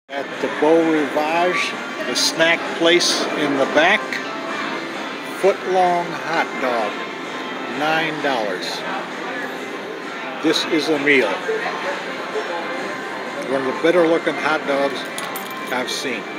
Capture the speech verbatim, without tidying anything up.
At the Beau Rivage, the snack place in the back, foot-long hot dog, nine dollars. This is a meal. One of the better looking hot dogs I've seen.